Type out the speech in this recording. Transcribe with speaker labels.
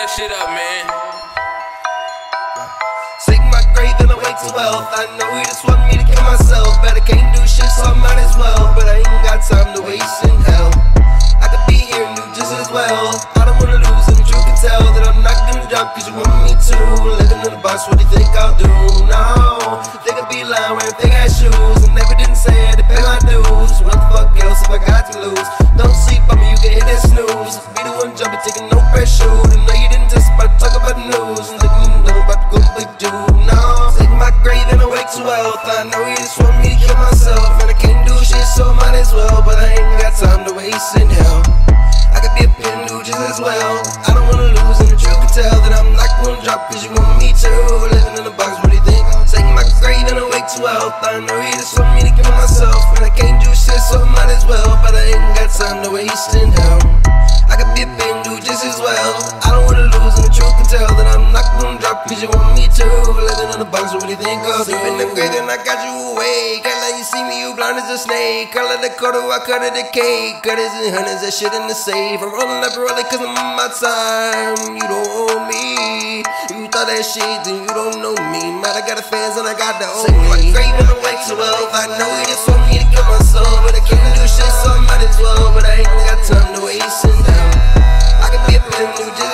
Speaker 1: that shit up, man.
Speaker 2: Take my grave and I wake to wealth. I know he just want me to kill myself, but I can't do shit, so I might as well. But I ain't got time to waste in hell. I could be here and do just as well. I don't wanna lose, and you can tell that I'm not gonna drop, cause you want me to. Living in the box, what do you think I'll do? No, they could be lying wearing big ass shoes, and never didn't say it to pay my dues. What the fuck else if I got to lose? Don't sleep on me, you can hit that snooze. Be the one jumping, taking no pressure. And know you didn't just about to talk about the news, and thinking you know about to go big dude. No, take my grave and I wake to wealth. I know you just want me to kill myself, and I can't do shit, so I might as well. But I ain't got time to waste in hell. I could be a pin dude just as well. I don't wanna lose, and the truth can tell that I'm not gonna drop, cause you want me to. Living in the box, what do you think? Take my grave and I wake to wealth. I know you just want me to kill myself, and I can't do shit, so I might as well. But I ain't got time to waste in hell. I could be a pin dude just as well. I don't wanna lose, and the truth can tell that I'm not gonna drop, cause you want me to. Living in the box, what do you think I'll do? Sleep in the grave and I got you awake. Can't let you see me, you blind as a snake. Color the quarter, I cut it the cake. Cutters and hundreds, that shit in the safe. I'm rolling up early cause I'm on my time. You don't own me. You thought that shit, then you don't know me. Mad, I got the fans and I got the own me. My grave and I wake to wealth. I know you just want me to kill myself, but I can't do shit, so I might as well. But I ain't got time to waste in them. I could be a pin dude